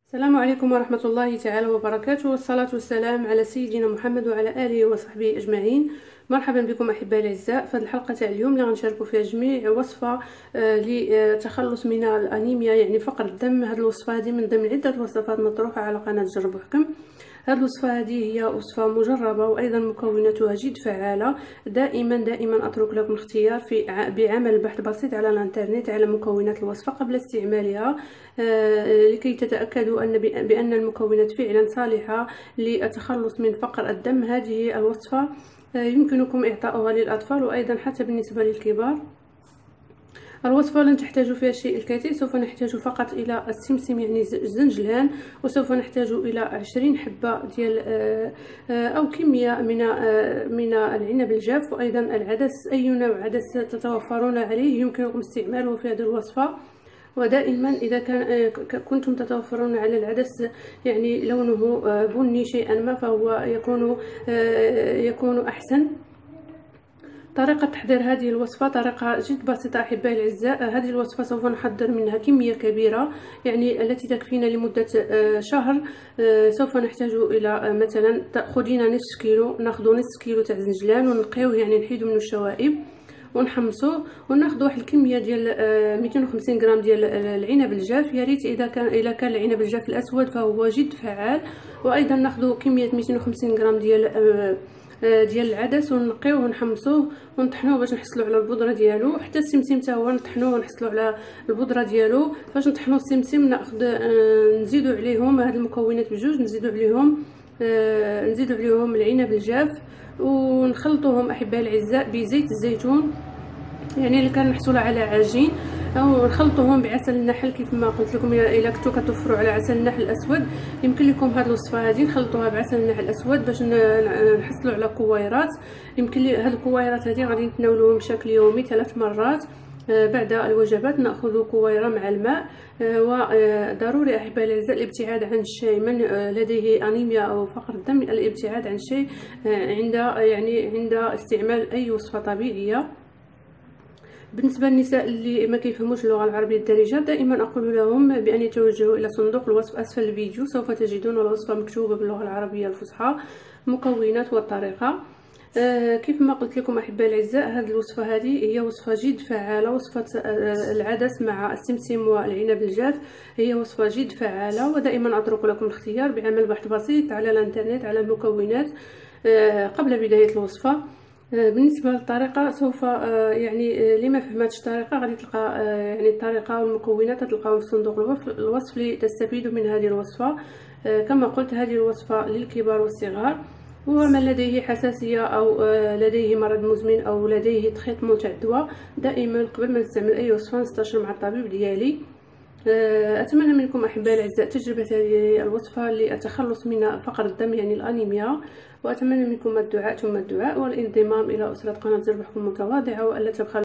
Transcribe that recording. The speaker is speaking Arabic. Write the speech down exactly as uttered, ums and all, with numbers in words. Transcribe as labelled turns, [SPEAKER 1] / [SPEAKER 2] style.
[SPEAKER 1] السلام عليكم ورحمة الله تعالى وبركاته، والصلاة والسلام على سيدنا محمد وعلى آله وصحبه أجمعين. مرحبا بكم أحبائي الأعزاء. في الحلقة تاع اليوم اللي غنشاركوا فيها جميع وصفة آه للتخلص من الأنيميا، يعني فقر الدم. هذه الوصفة هذه من ضمن عدة وصفات مطروحة على قناة جرب وحكم. هذه الوصفة هذه هي وصفة مجربة، وأيضا مكوناتها جد فعالة. دائما دائما أترك لكم الاختيار في بعمل بحث بسيط على الانترنت على مكونات الوصفة قبل استعمالها، آه لكي تتأكدوا أن بأن المكونات فعلا صالحة للتخلص من فقر الدم. هذه الوصفة آه يمكنكم إعطاؤها للأطفال وأيضا حتى بالنسبة للكبار. الوصفة لن تحتاج فيها الشيء الكثير، سوف نحتاج فقط إلى السمسم يعني الزنجلان، وسوف نحتاج إلى عشرين حبة ديال أو كمية من من العنب الجاف، وأيضا العدس. أي نوع عدس تتوفرون عليه يمكنكم استعماله في هذه الوصفة. ودائما إذا كان كنتم تتوفرون على العدس يعني لونه بني شيئا ما فهو يكون يكون أحسن. طريقة تحضير هذه الوصفة طريقة جد بسيطة أحبائي الأعزاء. هذه الوصفة سوف نحضر منها كمية كبيرة يعني التي تكفينا لمدة شهر. سوف نحتاج إلى مثلا تأخذين نصف كيلو، ناخذ نصف كيلو تاع الزنجلان ونقيوه يعني نحيدو منه الشوائب ونحمصوه، وناخذ واحد الكميه ديال مئتين وخمسين غرام ديال العنب الجاف. يا ريت اذا كان اذا كان العنب الجاف الاسود فهو جد فعال. وايضا ناخذ كميه مئتين وخمسين غرام ديال ديال العدس ونقيوه ونحمصوه ونطحنوه باش نحصلوا على البودره ديالو. حتى السمسم حتى هو نطحنوه ونحصلوا على البودره ديالو. فاش نطحنوا السمسم ناخذ نزيدوا عليهم هاد المكونات بجوج، نزيدوا عليهم نزيدوا عليهم العنب الجاف ونخلطوهم احبائي الاعزاء بزيت الزيتون، يعني اللي كنحصلوا على عجين، او نخلطوهم بعسل النحل. كيف ما قلت لكم الا كنتو كتوفروا على عسل النحل الاسود يمكن لكم هذه الوصفه هذه نخلطوها بعسل النحل الاسود باش نحصلوا على كويرات. يمكن لي هذه الكويرات هذه غادي نتناولوهم بشكل يومي ثلاث مرات بعد الوجبات. ناخذ كويره مع الماء. وضروري احبائي الاعزاء الابتعاد عن الشاي. من لديه انيميا او فقر الدم الابتعاد عن الشاي عند يعني عند استعمال اي وصفه طبيعيه. بالنسبه للنساء اللي ما كيفهموش اللغه العربيه الدارجه دائما اقول لهم بان يتوجهوا الى صندوق الوصف اسفل الفيديو، سوف تجدون الوصفه مكتوبه باللغه العربيه الفصحى، مكونات والطريقه. آه كيف ما قلت لكم احبائي الاعزاء هذه الوصفه هذه هي وصفه جد فعاله. وصفه آه العدس مع السمسم والعنب الجاف هي وصفه جد فعاله، ودائما اترك لكم الاختيار بعمل بحث بسيط على الانترنت على المكونات آه قبل بدايه الوصفه. بالنسبه للطريقه سوف يعني اللي ما فهمتش الطريقه غادي تلقى يعني الطريقه والمكونات تلقاهم في صندوق الوصف لتستفيدوا من هذه الوصفه. كما قلت هذه الوصفه للكبار والصغار، ومن لديه حساسيه او لديه مرض مزمن او لديه تخيط تاع الدواء دائما قبل ما نستعمل اي وصفه نستشير مع الطبيب ديالي. اتمنى منكم احبائي الاعزاء تجربه هذه الوصفه للتخلص من فقر الدم يعني الانيميا، واتمنى منكم الدعاء ثم الدعاء والانضمام الى اسره قناه جرب وحكم المتواضعه، والا تبخلوا